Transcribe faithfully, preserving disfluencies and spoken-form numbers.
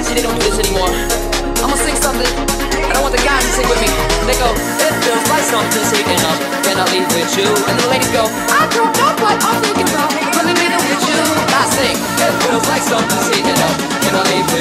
See, they don't do this anymore. I'ma sing something, and I want the guys to sing with me. They go, it feels like something's heating up, can I leave with you? And then the ladies go, I don't know what I'm thinking about, let me leave it with you. I sing, it feels like something's heating up, can I leave with you?